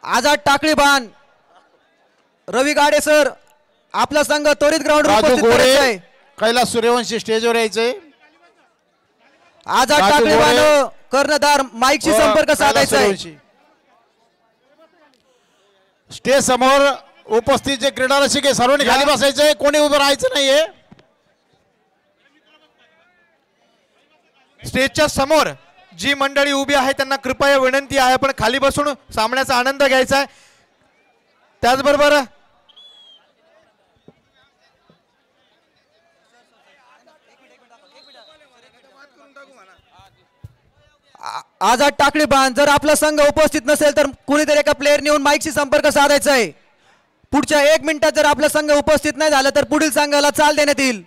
आझाद टाकळी बाण रवी गाडे सर आपला संघ त्वरित ग्राउंड उपस्थित करायचा आहे। कैलास सूर्यवंशी स्टेजवर यायचे। आझाद टाकळी बाण कर्णधार माईकशी संपर्क साधायचा आहे। स्टेज समोर उपस्थित जे क्रीडा रसिक आहे सर्वांनी खाली बसायचे, कोणी उभं राहायचं नाहीये। स्टेजच्या समोर जी मंडळी उभी आहे त्यांना कृपया विनंती आहे आपण खाली बसून सामन्याचा आनंद घ्यायचा आहे। त्याचबरोबर आझाद टाकळी बाण जर आपला संघ उपस्थित नसेल तर कुणीतरी एका प्लेयर नेऊन माईकशी संपर्क साधायचा आहे। पुढच्या 1 मिनिटात जर आपला संघ उपस्थित नाही झाला तर पुढील संघाला चाल देण्यात येईल।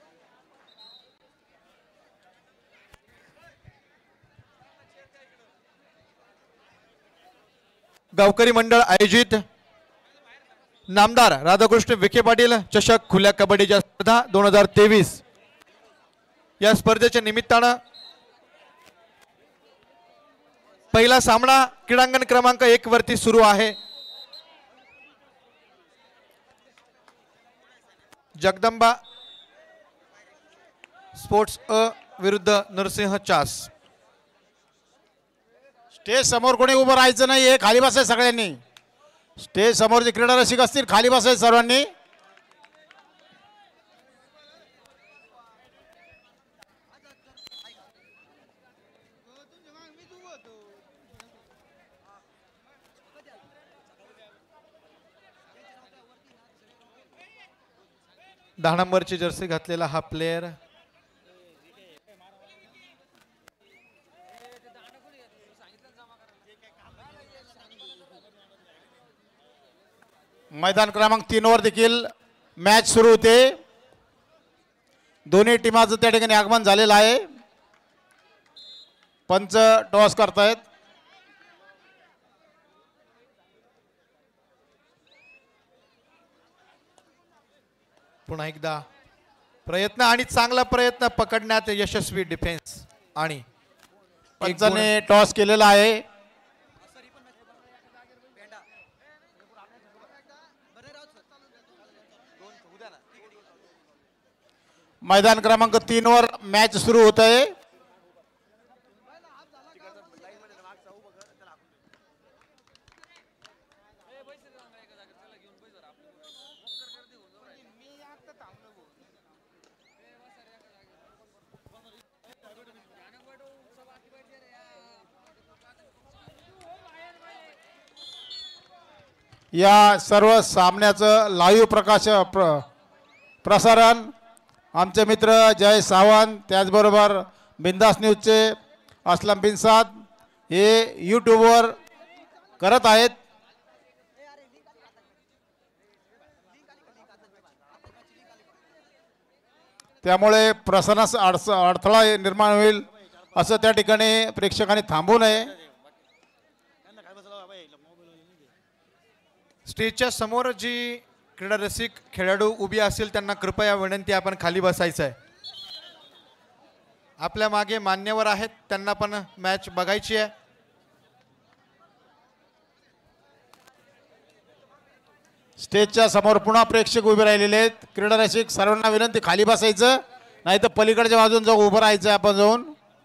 गावकरी मंडळ आयोजित नामदार राधाकृष्ण विखे पाटील चषक खुल्या कबड्डीच्या स्पर्धा 2023 या स्पर्धेच्या निमित्तानं पहिला सामना क्रीडांगण क्रमांक 1 वरती सुरू आहे। जगदंबा स्पोर्ट्स अ विरुद्ध नरसिंह चास। स्टेज समोर कोणी उभं राहायचं नाहीये, खाली बसायचं सगळ्यांनी। स्टेज समोर जे क्रीडा रसिक असतील खाली बसायचं सर्वांनी। दहा नंबरची जर्सी घातलेला हा प्लेयर मैदान क्रमांक 3 वर देखील मॅच सुरू होते। दोन्ही टीमांचं त्या ठिकाणी आगमन झालेलं आहे। पंच टॉस करतायत। पुन्हा एकदा प्रयत्न आणि चांगला प्रयत्न पकडण्यात यशस्वी डिफेन्स आणि पंचाने टॉस केलेला आहे। मैदान क्रमांक 3 वर मॅच सुरू होत आहे। या सर्व सामन्याचं लाईव्ह प्रसारण आमचे मित्र जय सावंत त्याचबरोबर बिंदास न्यूजचे असलम बिनसाद हे यूट्यूबवर करत आहेत। त्यामुळे प्रसारणास अडथळा निर्माण होईल असं त्या ठिकाणी प्रेक्षकांनी थांबू नये। स्टेजच्या समोर जी क्रीडा रसिक खेळाडू उभी असतील त्यांना कृपया विनंती आपण खाली बसायचं आहे। आपल्या मागे मान्यवर आहेत त्यांना पण मॅच बघायची आहे। स्टेजच्या समोर पुन्हा प्रेक्षक उभे राहिलेले आहेत। क्रीडा रसिक सर्वांना विनंती खाली बसायचं, नाही तर पलीकडच्या बाजून जाऊन उभं राहायचं आपण जाऊन।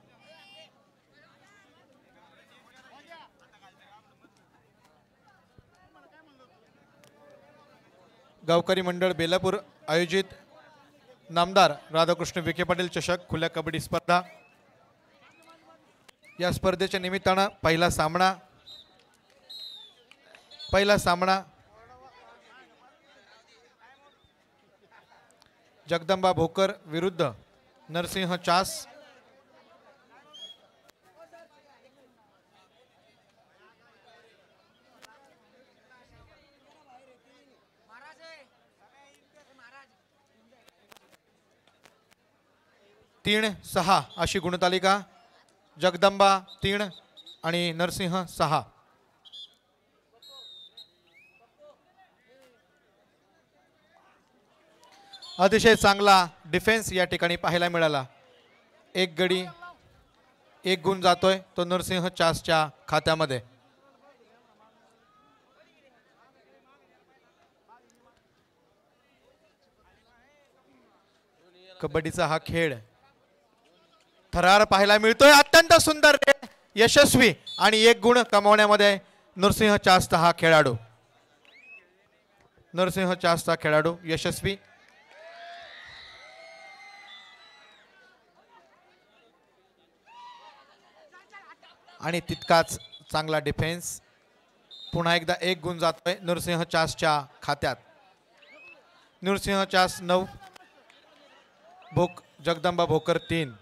गावकरी मंडळ बेलापूर आयोजित नामदार राधाकृष्ण विखे पाटील चषक खुल्या कबड्डी स्पर्धा या स्पर्धेच्या निमित्तानं पहिला सामना जगदंबा भोकर विरुद्ध नरसिंह चास। तीन 6 अशी गुणतालिका। जगदंबा 3 आणि नरसिंह 6। अतिशय चांगला डिफेन्स या ठिकाणी पाहायला मिळाला। एक गडी 1 गुण जातोय तो नरसिंह चासच्या खात्यामध्ये। कबड्डीचा हा खेळ थरार पाहायला मिळतोय. अत्यंत सुंदर यशस्वी आणि 1 गुण कमावण्यामध्ये नरसिंह चास्त हा खेळाडू. नरसिंह चास्त हा खेळाडू यशस्वी. आणि तितकाच चांगला डिफेन्स. पुन्हा एकदा 1 गुण जातोय नरसिंह चासच्या खात्यात. नरसिंह चास 9, जगदंबा भोकर 3.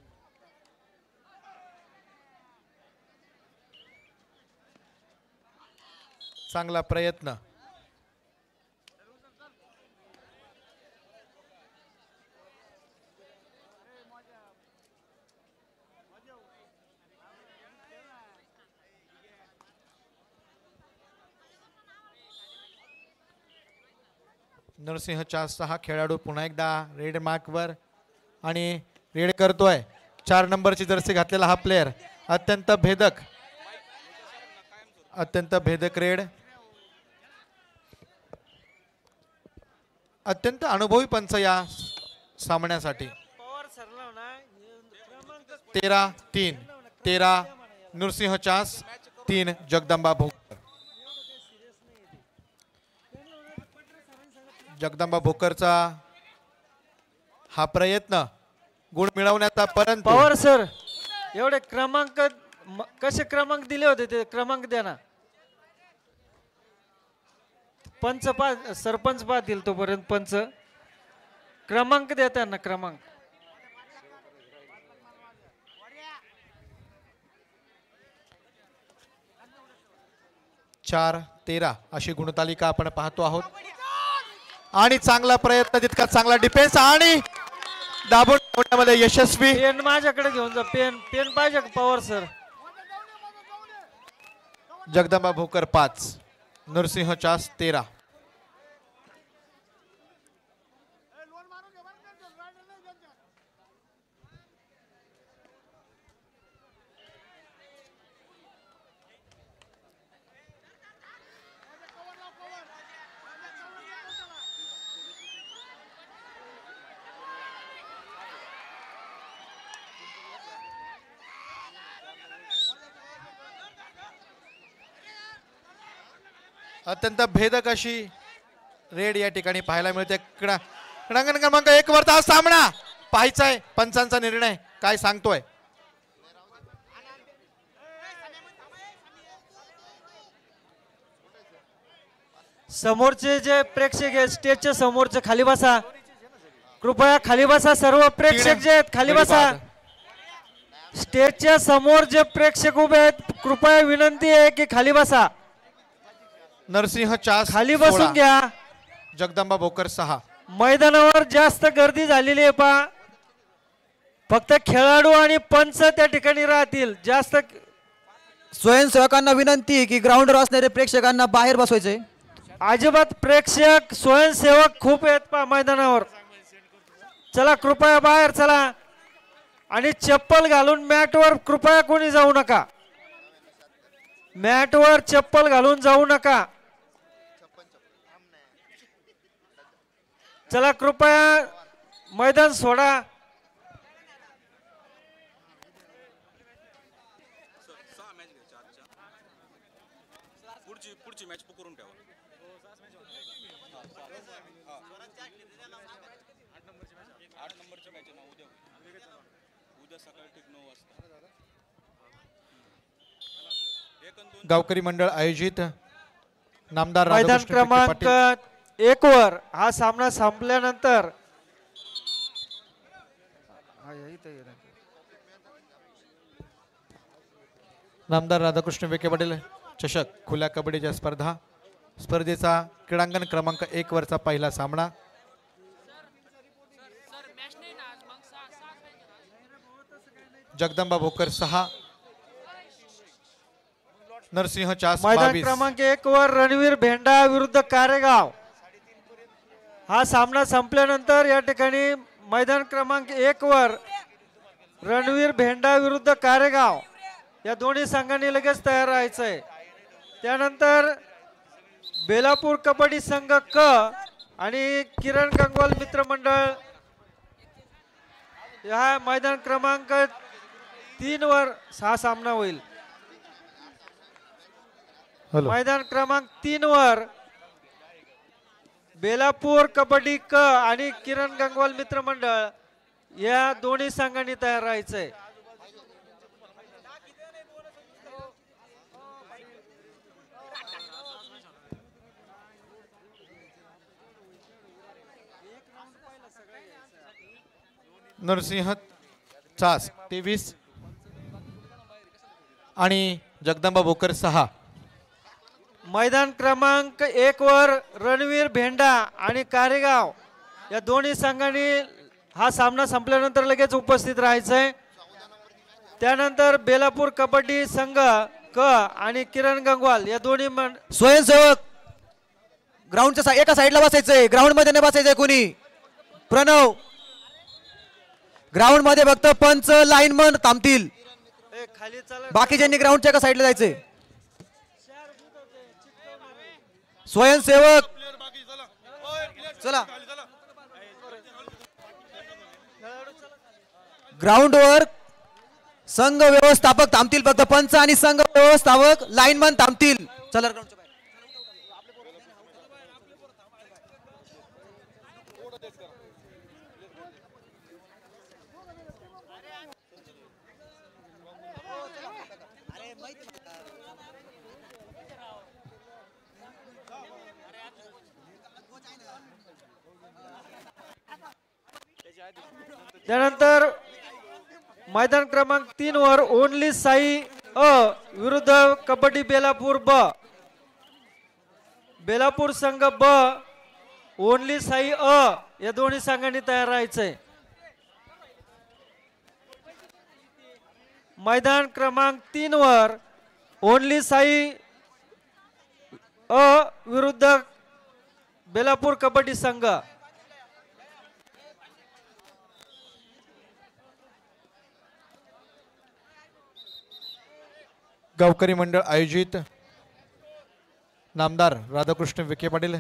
चांगला प्रयत्न. नरसिंह चासचा हा खेळाडू पुन्हा एकदा रेड मार्क वर आणि रेड करतोय. 4 नंबरची जर्सी घातलेला हा प्लेयर अत्यंत भेदक रेड. अत्यंत अनुभवी पंच या सामन्यासाठी. 13-3 13 नरसिंह चास 3 जगदंबा भोकर. जगदंबा भोकरचा हा प्रयत्न गुण मिळवण्याचा, परंतु पवार सर एवढे क्रमांक कसे क्रमांक दिले होते ते क्रमांक द्या ना. पंच सरपंच पाहतील तोपर्यंत पंच क्रमांक द्या त्यांना क्रमांक. चार 13 अशी गुणतालिका आपण पाहतो आहोत. आणि चांगला प्रयत्न, तितका चांगला डिफेन्स आणि दाबून ठेवण्यामध्ये यशस्वी. पेन माझ्याकडे घेऊन जा. पेन पाहिजे का पवार सर. जगदंबा भोकर 5 नरसिंह चास 13. अत्यंत भेदक अशी रेड या ठिकाणी पाहायला मिळते. क्रीडांगण क्रमांक 1 वरचा सामना पाहायचाय. पंचांचा निर्णय काय सांगतोय. समोरचे जे प्रेक्षक आहेत स्टेजच्या समोरचे खाली बसा. कृपया खाली बसा. सर्व प्रेक्षक जे आहेत खाली बसा. स्टेजच्या समोर जे प्रेक्षक उभे आहेत कृपया विनंती आहे की खाली बसा. नरसिंह चास खाली बसून घ्या. जगदंबा भोकर 6. मैदानावर जास्त गर्दी झालेली आहे पा. फक्त खेळाडू आणि पंच त्या ठिकाणी राहतील. जास्त स्वयंसेवकांना विनंती की ग्राउंडवर असणारे प्रेक्षकांना बाहेर बसवायचे. अजिबात प्रेक्षक स्वयंसेवक खूप आहेत पा मैदानावर. चला कृपया बाहेर चला. आणि चप्पल घालून मॅटवर कृपया कोणी जाऊ नका. मॅटवर चप्पल घालून जाऊ नका. चला कृपया मैदान सोडा. पुढची मॅच करून ठेवा. आठ नंबरची मॅच आहे ना उद्या सकाळी ठीक 9 वाजता. गावकरी मंडळ आयोजित नामदार मैदान राधाकृष्ण विखे क्रमांक पाटील 1 वर हा सामना संपल्यानंतर नामदार राधाकृष्ण विखे पाटील चषक खुल्या कबड्डीच्या स्पर्धेचा क्रीडांगण क्रमांक 1 वरचा पहिला सामना. जगदंबा भोकर 6 नरसिंह चास मैदान 22. क्रमांक 1 वर रणवीर भेंडा विरुद्ध कारेगाव. हा सामना संपल्यानंतर या ठिकाणी मैदान क्रमांक 1 वर रणवीर भेंडा विरुद्ध कारेगाव या दोन्ही संघांनी लगेच तयार राहायचंय. त्यानंतर बेलापूर कबड्डी संघ क आणि किरण गंगवाल मित्रमंडळ या मैदान क्रमांक 3 वर हा सामना होईल. मैदान क्रमांक 3 वर बेलापूर कबड्डी क आणि किरण गंगवाल मित्रमंडळ या दोन्ही संघांनी तयार राहायचंय. नरसिंह चास 23 आणि जगदंबा भोकर 6. मैदान क्रमांक 1 वर रणवीर भेंडा आणि कारेगाव या दोन्ही संघांनी हा सामना संपल्यानंतर लगेच उपस्थित राहायचंय. त्यानंतर बेलापूर कबड्डी संघ क आणि किरण गंगवाल या दोन्ही स्वयंसेवक ग्राउंडच्या एका साईडला बसायचंय, ग्राउंड मध्ये नाही बसायचंय कोणी. प्रणव ग्राउंड मध्ये फक्त पंच लाईनमन थांबतील, खाली चला. बाकीच्यांनी ग्राउंडच्या एका साईडला जायचंय. स्वयंसेवक चला ग्राउंडवर संघ व्यवस्थापक थांबतील, फक्त पंच आणि संघ व्यवस्थापक लाईनमन थांबतील. चला ग्राउंडच्या बाहेर. त्यानंतर मैदान क्रमांक 3 वर ओनली साई अ विरुद्ध कबड्डी बेलापूर ब. बेलापूर संघ ब ओनली साई अ या दोन्ही संघांनी तयार राहायचंय. मैदान क्रमांक 3 वर ओनली साई अ विरुद्ध बेलापूर कबड्डी संघ. गावकरी मंडळ आयोजित नामदार राधाकृष्ण विखे पाटील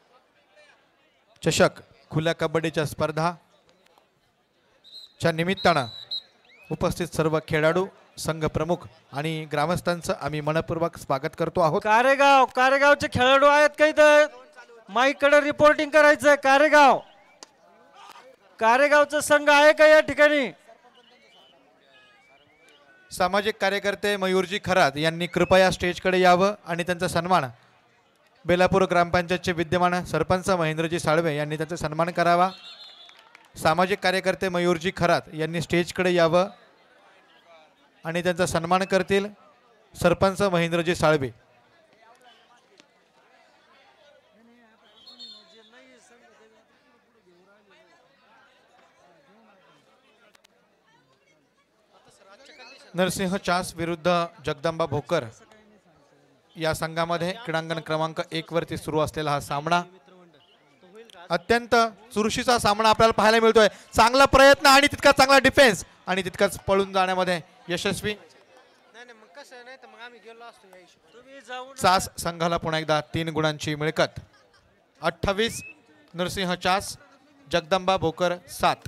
चषक खुल्या कबड्डीच्या स्पर्धा च्या निमित्तानं उपस्थित सर्व खेळाडू, संघ प्रमुख आणि ग्रामस्थांचं आम्ही मनपूर्वक स्वागत करतो आहोत. कारेगावचे खेळाडू आहेत का इथं? माईकडे रिपोर्टिंग करायचंय. कारेगावचा संघ आहे का या ठिकाणी? सामाजिक कार्यकर्ते मयूरजी खरात यांनी कृपया स्टेजकडे यावं आणि त्यांचा सन्मान बेलापूर ग्रामपंचायतचे विद्यमान सरपंच महेंद्रजी साळवे यांनी त्यांचा सन्मान करावा. सामाजिक कार्यकर्ते मयूरजी खरात यांनी स्टेजकडे यावं आणि त्यांचा सन्मान करतील सरपंच महेंद्रजी साळवे. नरसिंह चास विरुद्ध जगदंबा भोकर या संघामध्ये क्रीडांगण क्रमांक 1 वरती सुरू असलेला हा सामना अत्यंत चुरशीचा सामना आपल्याला पाहायला मिळतोय. चांगला प्रयत्न आणि तितका चांगला डिफेन्स आणि तितकाच पळून जाण्यामध्ये यशस्वी. चास संघाला पुन्हा एकदा 3 गुणांची मिळकत. 28 नरसिंह चास, जगदंबा भोकर 7.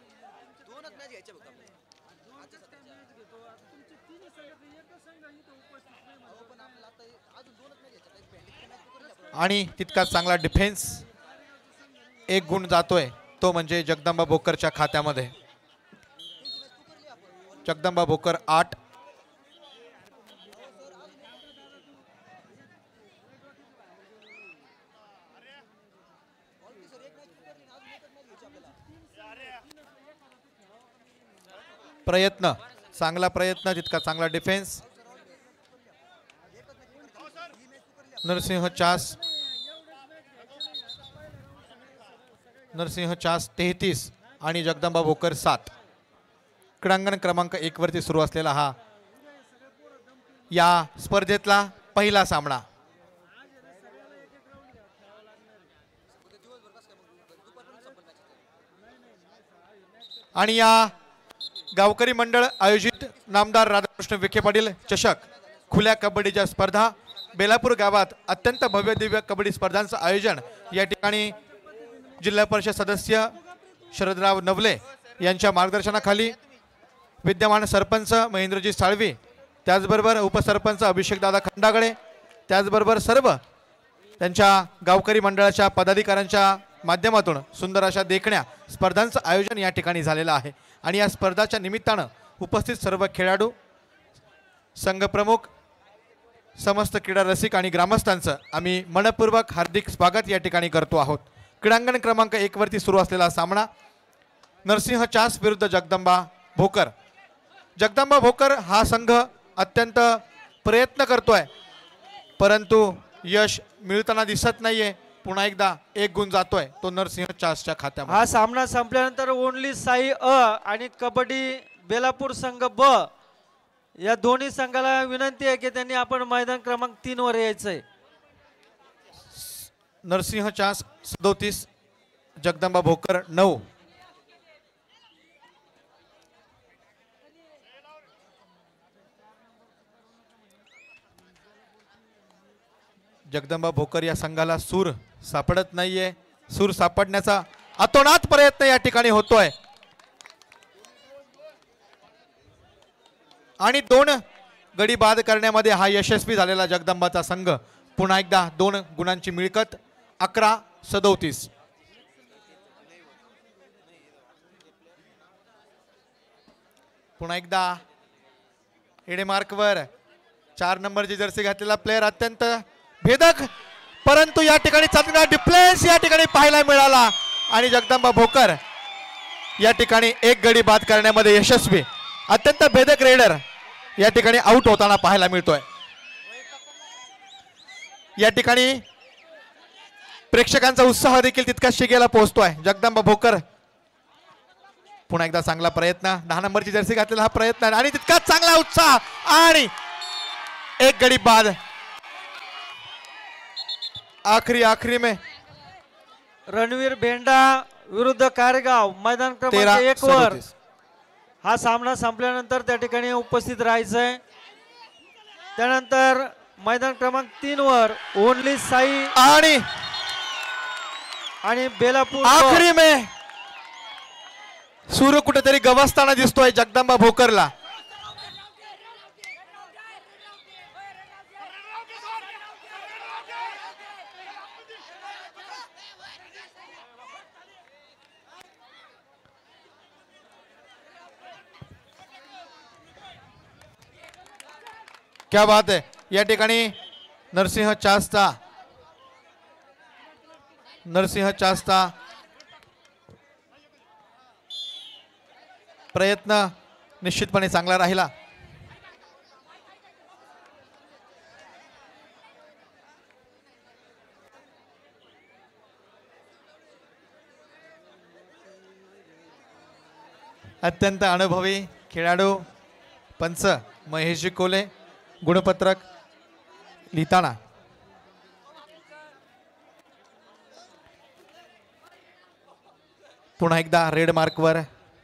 आणि तितकाच चांगला डिफेन्स. 1 गुण जातोय तो म्हणजे जगदंबा भोकरच्या खात्यामध्ये. जगदंबा भोकर 8. प्रयत्न, चांगला प्रयत्न, तितका चांगला डिफेन्स. नरसिंह चास 33 आणि जगदंबा भोकर 7. क्रीडांगण क्रमांक 1 वरती सुरू असलेला हा या स्पर्धेतला पहिला सामना. आणि या गावकरी मंडळ आयोजित नामदार राधाकृष्ण विखे पाटील चषक खुल्या कबड्डीच्या स्पर्धा बेलापूर गावात अत्यंत भव्य दिव्य कबड्डी स्पर्धांचं आयोजन या ठिकाणी जिल्हा परिषद सदस्य शरदराव नवले यांच्या मार्गदर्शनाखाली विद्यमान सरपंच महेंद्रजी साळवी, त्याचबरोबर उपसरपंच अभिषेकदादा खंडागळे, त्याचबरोबर सर्व त्यांच्या गावकरी मंडळाच्या पदाधिकाऱ्यांच्या माध्यमातून सुंदर अशा देखण्या स्पर्धांचं आयोजन या ठिकाणी झालेलं आहे. आणि या स्पर्धाच्या निमित्तानं उपस्थित सर्व खेळाडू, संघप्रमुख, समस्त क्रीडा रसिक आणि ग्रामस्थांचं आम्ही मनपूर्वक हार्दिक स्वागत या ठिकाणी करतो आहोत. क्रीडांगण क्रमांक 1 वरती सुरू असलेला सामना नरसिंह चास विरुद्ध जगदंबा भोकर. जगदंबा भोकर हा संघ अत्यंत प्रयत्न करतोय, परंतु यश मिळताना दिसत नाहीये. पुन्हा एकदा एक गुण जातोय तो नरसिंह चासच्या खात्यामध्ये. हा सामना संपल्यानंतर ओनली साई अ आणि कबड्डी बेलापूर संघ ब या दोन्ही संघाला विनंती आहे की त्यांनी आपण मैदान क्रमांक 3 वर यायचंय. नरसिंह चास 37, जगदंबा भोकर 9. जगदंबा भोकर या संघाला सूर सापडत नाहीये. सूर सापडण्याचा अतोनात प्रयत्न या ठिकाणी होतोय आणि 2 गडी बाद करण्यामध्ये हा यशस्वी झालेला जगदंबाचा संघ पुन्हा एकदा 2 गुणांची मिळकत 11-37. पुन्हा एकदा हेडेमार्कवर 4 नंबरची जर्सी घातलेला प्लेयर अत्यंत भेदक, परंतु या ठिकाणी चांगला डिफ्लेन्स या ठिकाणी पाहायला मिळाला आणि जगदंबा भोकर या ठिकाणी 1 गडी बाद करण्यामध्ये यशस्वी. अत्यंत भेदक रेडर या ठिकाणी आउट होताना पाहायला मिळतोय. या ठिकाणी प्रेक्षकांचा उत्साह देखील तितकाच शिगेला पोहोचतोय. जगदंबा भोकर पुन्हा एकदा चांगला प्रयत्न, 10 नंबरची जर्सी घातलेला हा प्रयत्न आणि तितकाच चांगला उत्साह आणि 1 गडी बाद. आखरी में रणवीर भेंडा विरुद्ध कारेगाव मैदान क्रमांक 1 वर 13-37. हा सामना संपल्यानंतर त्या ठिकाणी उपस्थित राहायचंय. त्यानंतर मैदान क्रमांक 3 वर ओनली साई आणि बेलापूर आखरी में सूर्य कुठेतरी गवसताना दिसतोय जगदंबा भोकरला. क्या बात है. या ठिकाणी नरसिंह चासचा प्रयत्न निश्चितपणे चांगला राहिला. अत्यंत अनुभवी खेळाडू पंच महेशजी कोले गुणपत्रक लिहिताना पुन्हा एकदा रेड मार्कवर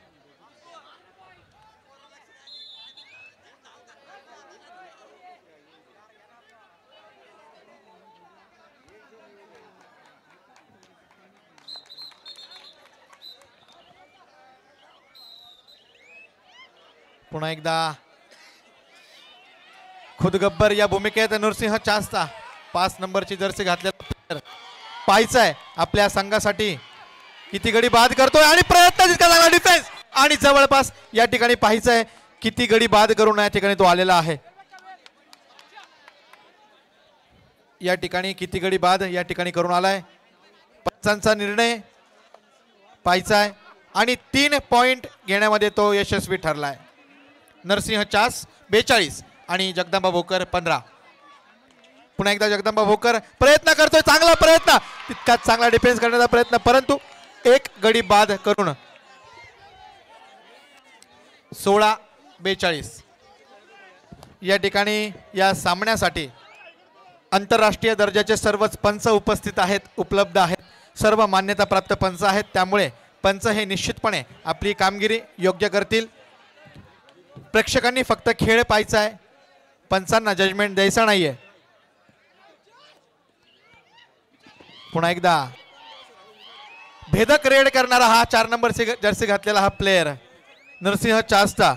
पुन्हा एकदा खुद गब्बर या भूमिकेत नरसिंह चासचा 5 नंबरची जर्सी घातलेला पाहायचा आहे आपल्या संघासाठी किती गडी बाद करतोय आणि प्रयत्न जितका चांगला डिफेन्स आणि जवळपास या ठिकाणी पाहायचं आहे किती गडी बाद करून या ठिकाणी तो आलेला आहे. या ठिकाणी किती गडी बाद या ठिकाणी करून आलाय. पंचांचा निर्णय पाहायचा आहे आणि 3 पॉइंट घेण्यामध्ये तो यशस्वी ठरलाय. नरसिंह चास 42 आणि जगदंबा भोकर 15. पुन्हा एकदा जगदंबा भोकर प्रयत्न करतोय, चांगला प्रयत्न, तितकाच चांगला डिफेन्स करण्याचा प्रयत्न, परंतु 1 गडी बाद करून 16-42. या ठिकाणी या सामन्यासाठी आंतरराष्ट्रीय दर्जाचे सर्वच पंच उपस्थित आहेत, उपलब्ध आहेत, सर्व मान्यता प्राप्त पंच आहेत. त्यामुळे पंच हे निश्चितपणे आपली कामगिरी योग्य करतील. प्रेक्षकांनी फक्त खेळ पाहायचा आहे, पंचांना जजमेंट द्यायचा नाहीये. पुन्हा एकदा भेदक रेड करणारा हा 4 नंबर जर्सी घातलेला हा प्लेयर नरसिंह चासचा.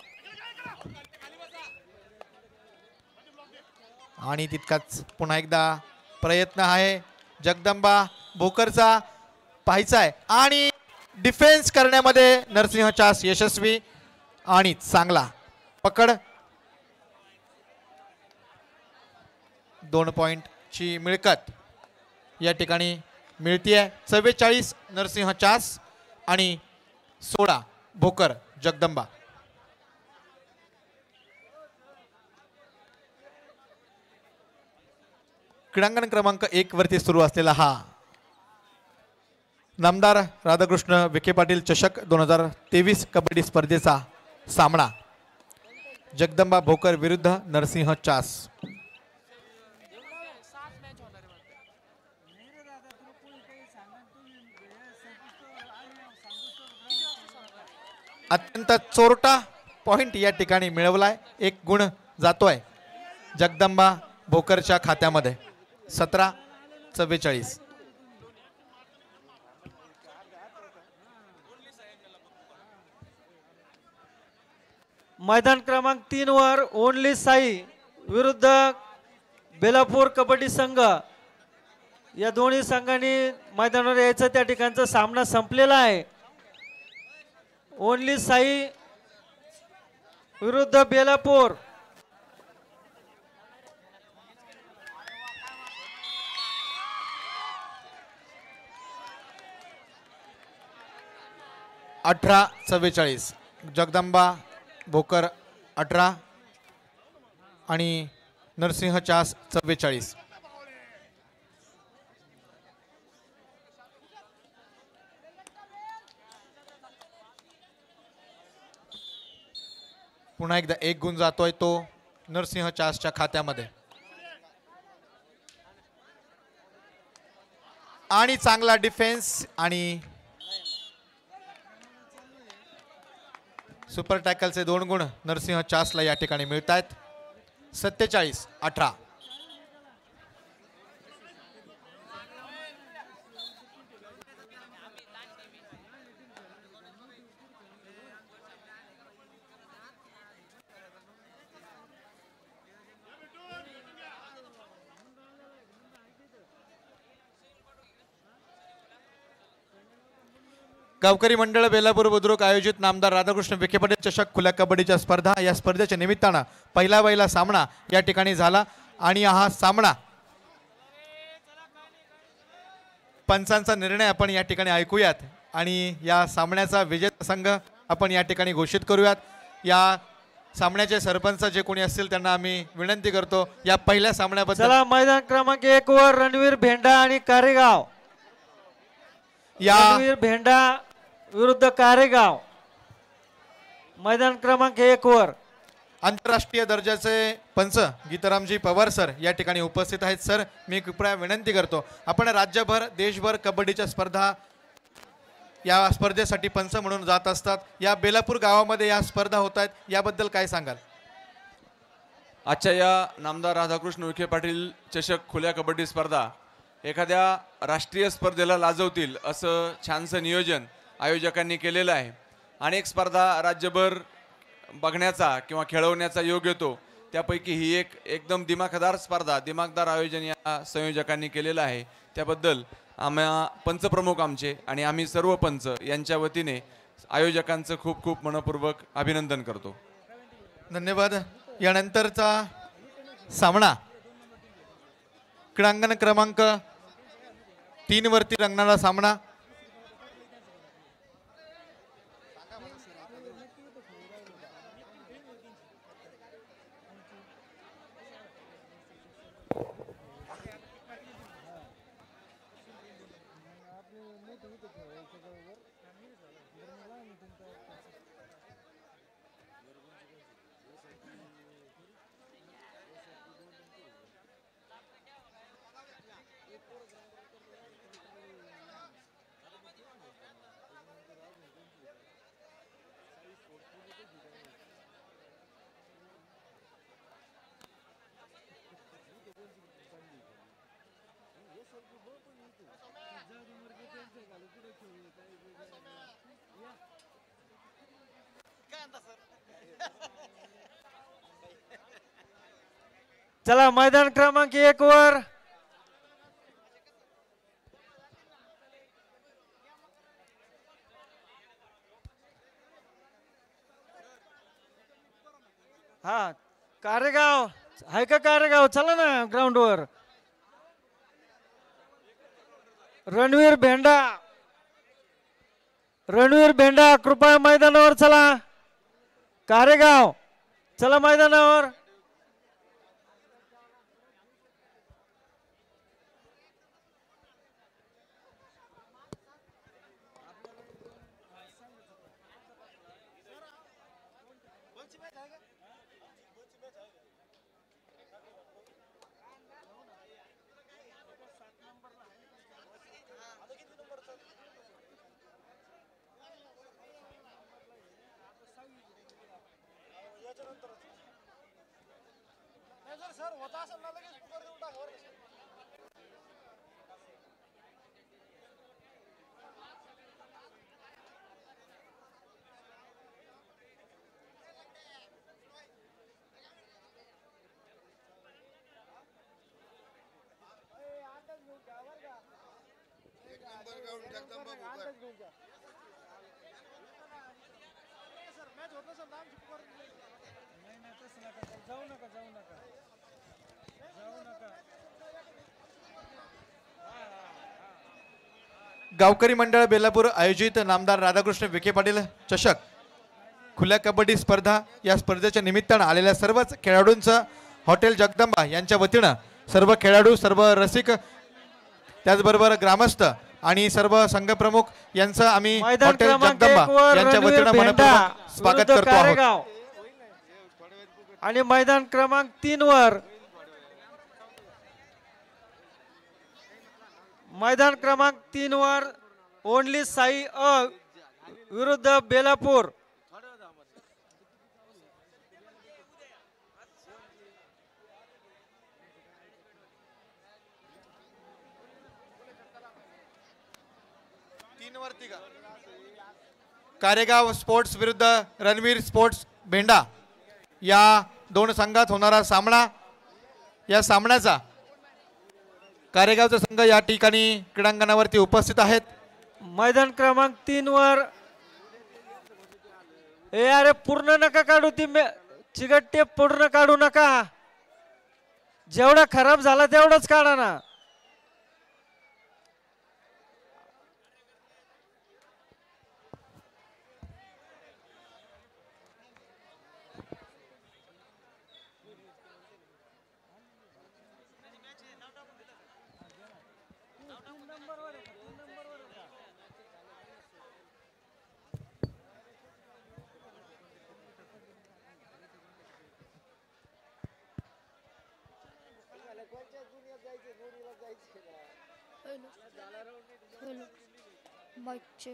आणि तितकाच पुन्हा एकदा प्रयत्न आहे जगदंबा भोकरचा पाहायचा आहे आणि डिफेन्स करण्यामध्ये नरसिंह चास यशस्वी आणि चांगला पकड. 2 पॉइंटची मिळकत या ठिकाणी मिळतीये. 44 नरसिंह चास आणि 16 भोकर जगदंबा. क्रीडांगण क्रमांक 1 वरती सुरू असलेला हा नामदार राधाकृष्ण विखे पाटील चषक 2023 कबड्डी स्पर्धेचा सामना जगदंबा भोकर विरुद्ध नरसिंह चास. अत्यंत चोरटा पॉइंट या ठिकाणी मिळवलाय. 1 गुण जातोय जगदंबा भोकरच्या खात्यामध्ये. 17-44. मैदान क्रमांक 3 वर ओनली साई विरुद्ध बेलापूर कबड्डी संघ या दोन्ही संघांनी मैदानावर यायचं त्या ठिकाणचा सामना संपलेला आहे. ओनली साई विरुद्ध बेलापूर. अठरा 44. जगदंबा भोकर 18 आणि नरसिंह चास 44. पुन्हा एकदा 1 गुण जातोय तो नरसिंह चासच्या खात्यामध्ये. आणि चांगला डिफेन्स आणि सुपर टॅकलचे 2 गुण नरसिंह चासला या ठिकाणी मिळत आहेत. 47-18. गावकरी मंडळ बेलापूर बुद्रुक आयोजित नामदार राधाकृष्ण विखे पाटील चषक खुल्या कबड्डीच्या स्पर्धा या स्पर्धेच्या निमित्तानं पहिला सामना या ठिकाणी झाला आणि हा सामना पंचांचा निर्णय आपण या ठिकाणी ऐकूयात आणि या सामन्याचा विजेता संघ आपण या ठिकाणी घोषित करूयात. या सामन्याचे सरपंच जे कोणी असतील त्यांना आम्ही विनंती करतो या पहिल्या सामन्याबद्दल. चला मैदान क्रमांक 1 वर रणवीर भेंडा आणि कारेगाव. या रणवीर भेंडा विरुद्ध कारेगाव. मैदान क्रमांक 1 वर आंतरराष्ट्रीय दर्जाचे पंच गीतारामजी पवार सर या ठिकाणी उपस्थित आहेत. सर मी कृपया विनंती करतो आपण राज्यभर देशभर कबड्डीच्या स्पर्धा या स्पर्धेसाठी पंच म्हणून जात असतात. या बेलापूर गावामध्ये या स्पर्धा होत आहेत याबद्दल काय सांगाल? आजच्या या नामदार राधाकृष्ण विखे पाटील चषक खुल्या कबड्डी स्पर्धा एखाद्या राष्ट्रीय स्पर्धेला लाजवतील असं छानसं नियोजन आयोजकांनी केलेलं आहे. अनेक स्पर्धा राज्यभर बघण्याचा किंवा खेळवण्याचा योग येतो त्यापैकी ही एक एकदम दिमाखदार स्पर्धा दिमाखदार आयोजन या संयोजकांनी केलेलं आहे. त्याबद्दल आम्हा पंचप्रमुख आमचे आणि आम्ही सर्व पंच यांच्या वतीने आयोजकांचं खूप खूप मनपूर्वक अभिनंदन करतो. धन्यवाद. यानंतरचा सामना क्रीडांगण क्रमांक 3 वरती रंगणारा सामना चला मैदान क्रमांक 1 वर हा कारेगाव आहे का कारेगाव चला ना ग्राउंड वर रणवीर भेंडा कृपया मैदानावर चला कारेगाव चला मैदानावर गावकरी मंडळ बेलापूर आयोजित नामदार राधाकृष्ण विखे पाटील चषक खुल्या कबड्डी स्पर्धा या स्पर्धेच्या निमित्तानं आलेल्या सर्वच खेळाडूंचं हॉटेल जगदंबा यांच्या वतीनं सर्व खेळाडू सर्व रसिक त्याचबरोबर ग्रामस्थ आणि सर्व संघप्रमुख यांचं आम्ही मैदान हॉटेल क्रमांक जगदंबा 1 वर यांच्या रणवीर वतीनं भेंडा मनपूर्वक स्वागत विरुद्ध करतो आहोत. कारेगाव आणि मैदान क्रमांक 3 वर ओनली साई विरुद्ध बेलापूर कारेगाव स्पोर्ट्स विरुद्ध रणवीर स्पोर्ट्स भेंडा या दोन संघात होणारा सामना या सामन्याचा कारेगावचा संघ या ठिकाणी क्रीडांगणावरती उपस्थित आहेत. मैदान क्रमांक 3 वर अरे पूर्ण नका काढू ती चिगट्टे पूर्ण काढू नका जेवढा खराब झाला तेवढाच काढा ना. Mic check.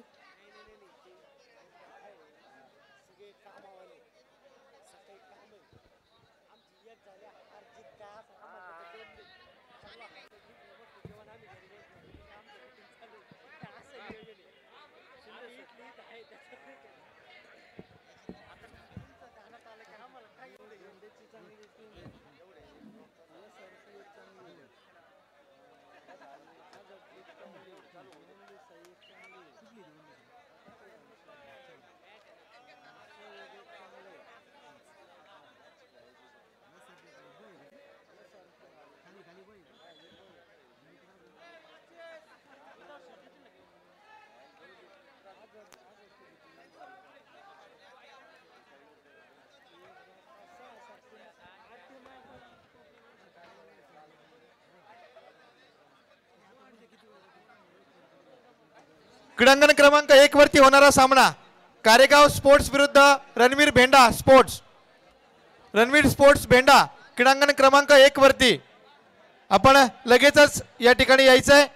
क्रीडांगण क्रमांक 1 वरती होणारा सामना कारेगाव स्पोर्ट्स विरुद्ध रणवीर भेंडा स्पोर्ट्स. रणवीर स्पोर्ट्स भेंडा क्रीडांगण क्रमांक 1 वरती आपण लगेचच या ठिकाणी यायचं आहे.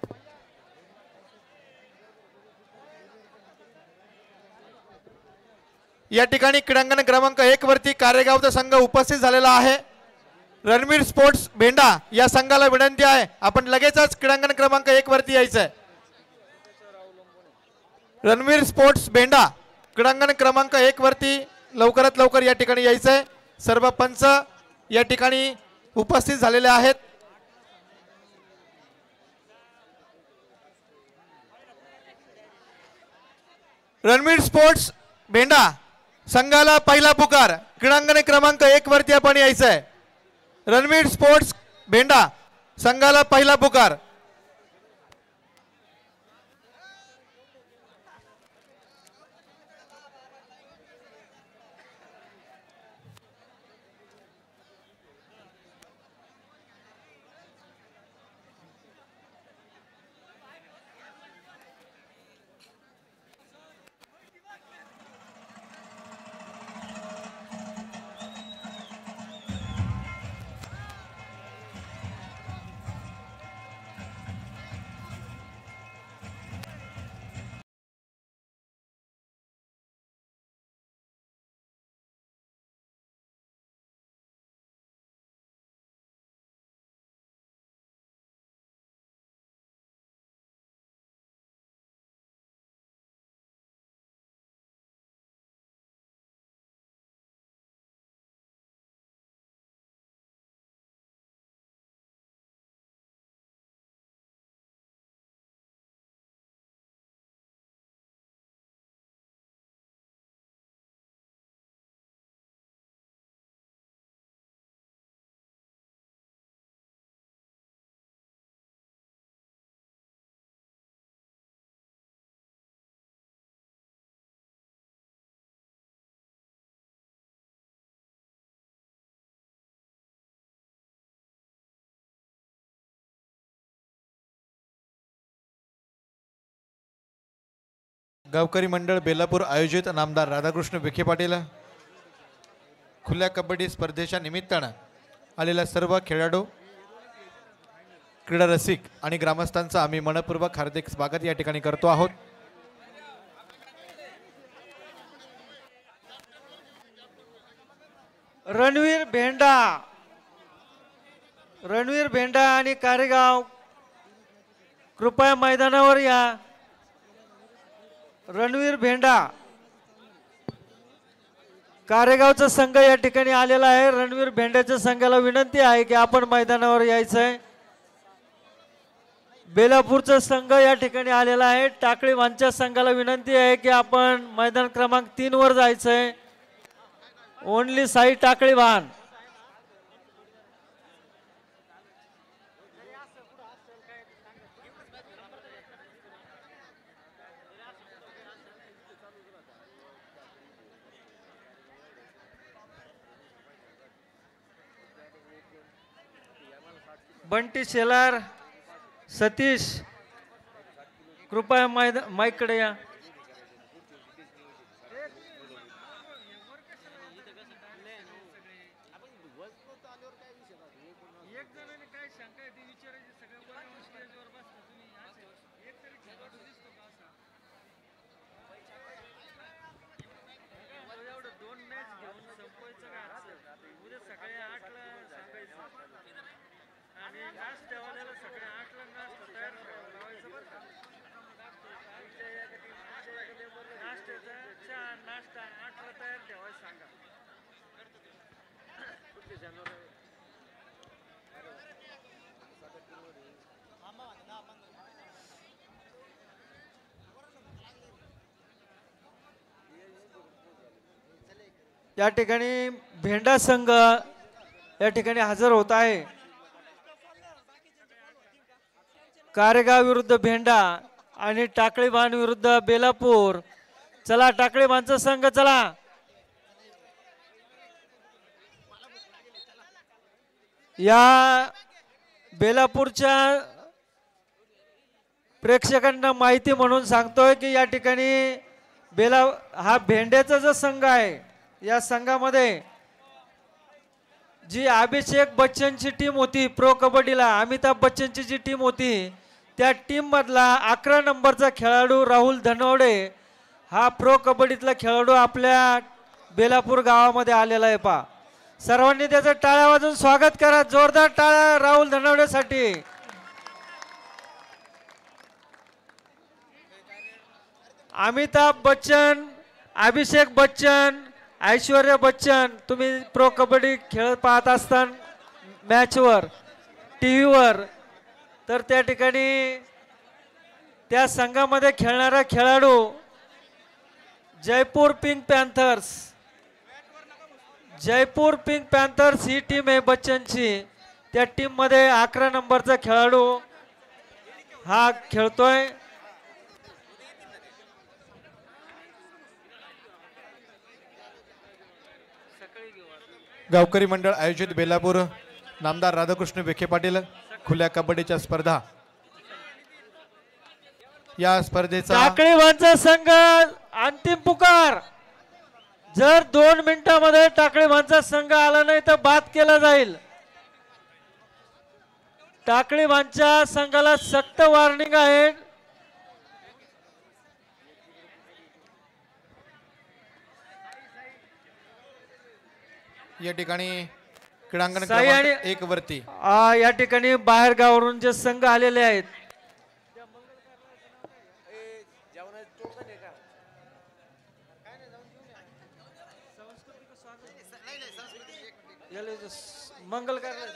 या ठिकाणी क्रीडांगण क्रमांक 1 वरती कारेगावचा संघ उपस्थित झालेला आहे. रणवीर स्पोर्ट्स भेंडा या संघाला विनंती आहे आपण लगेचच क्रीडांगण क्रमांक 1 वरती यायचं आहे. रणवीर स्पोर्ट्स बेंडा क्रीडांगण क्रमांक 1 वरती लवकरात लवकर या ठिकाणी यायचंय. सर्व पंच या ठिकाणी उपस्थित झालेले आहेत. रणवीर स्पोर्ट्स बेंडा संघाला पहिला पुकार. क्रीडांगण क्रमांक 1 वरती आपण यायचंय. रणवीर स्पोर्ट्स बेंडा संघाला पहिला पुकार. गावकरी मंडळ बेलापूर आयोजित नामदार राधाकृष्ण विखे पाटील खुल्या कबड्डी स्पर्धेच्या निमित्तानं आलेल्या सर्व खेळाडू क्रीडा रसिक आणि ग्रामस्थांचं आम्ही मनपूर्वक हार्दिक स्वागत या ठिकाणी करतो आहोत. रणवीर भेंडा आणि कारेगाव कृपया मैदानावर या. रणवीर भेंडा कारेगावचा संघ या ठिकाणी आलेला आहे. रणवीर भेंड्याच्या संघाला विनंती आहे की आपण मैदानावर यायचंय. बेलापूरचा संघ या ठिकाणी आलेला आहे. टाकळी वांच्या संघाला विनंती आहे की आपण मैदान क्रमांक 3 वर जायचंय. ओनली साई टाकळी वाहन. बंटी शेलार सतीश कृपया माईक कडे या. या ठिकाणी भेंडा संघ या ठिकाणी हजर होत आहे. कारेगाव विरुद्ध भेंडा आणि टाकळी बाण विरुद्ध बेलापूर. चला टाकळी बाणचा संघ चला. या बेलापूरच्या प्रेक्षकांना माहिती म्हणून सांगतोय की या ठिकाणी हा भेंड्याचा जो संघ आहे या संघामध्ये जी अभिषेक बच्चनची टीम होती प्रो कबड्डीला, अमिताभ बच्चनची जी टीम होती त्या टीम मधला 11 नंबरचा खेळाडू राहुल धनवडे हा प्रो कबड्डीतला खेळाडू आपल्या बेलापूर गावामध्ये आलेला आहे. पा सर्वांनी त्याचं टाळ्या वाजून स्वागत करा. जोरदार टाळ्या राहुल धनवडेसाठी. अमिताभ बच्चन, अभिषेक बच्चन, ऐश्वर्या बच्चन, तुम्ही प्रो कबड्डी खेळ पाहत असताना मॅचवर टीव्हीवर, तर त्या ठिकाणी त्या संघामध्ये खेळणारा खेळाडू Jaipur Pink Panthers, Jaipur Pink Panthers ही टीम आहे बच्चनची. त्या टीम मध्ये 11 नंबरचा खेळाडू हा खेळतोय. गावकरी मंडळ आयोजित बेलापूर नामदार राधाकृष्ण विखे पाटील खुल्या कबड्डीच्या स्पर्धा. या स्पर्धेचा टाकळीवांचा संघ अंतिम पुकार. जर 2 मिनिटांमध्ये टाकळीवांचा संघ आला नाही तर बाद केला जाईल. टाकळीवांच्या संघाला सक्त वॉर्निंग आहे. या ठिकाणी क्रीडांगण साई क्रमांक आणि- 1 वरती या ठिकाणी बाहेर गावावरून जे संघ आलेले आहेत मंगल